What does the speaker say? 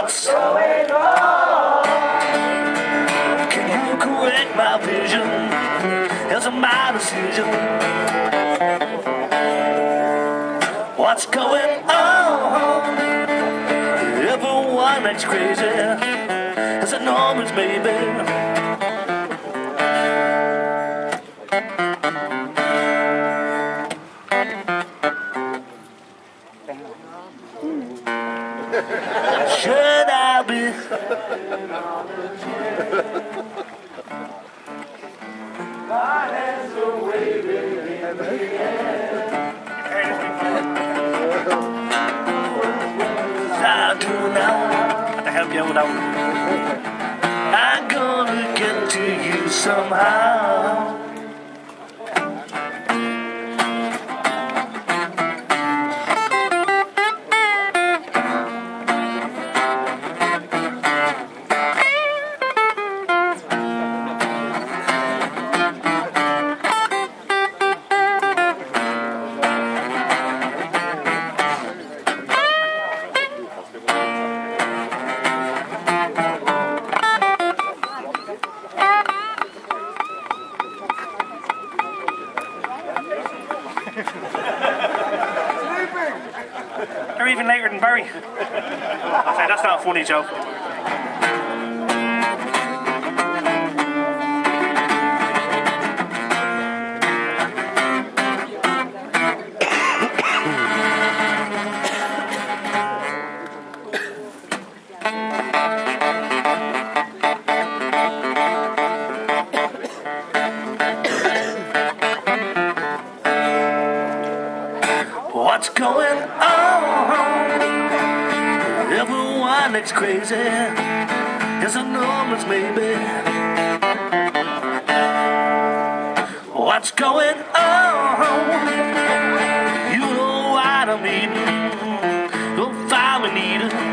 What's going on? Can you correct my vision? Is it my decision? What's going on? Everyone acts crazy. Is it Norman's baby? Should I be? My hands are waving in the air. I do now to help you out. I'm gonna get to you somehow. They're even later than Barry. Okay, that's not a funny joke. What's going on? Everyone acts crazy. It's enormous, maybe. What's going on? You know what I mean. Don't find me needed.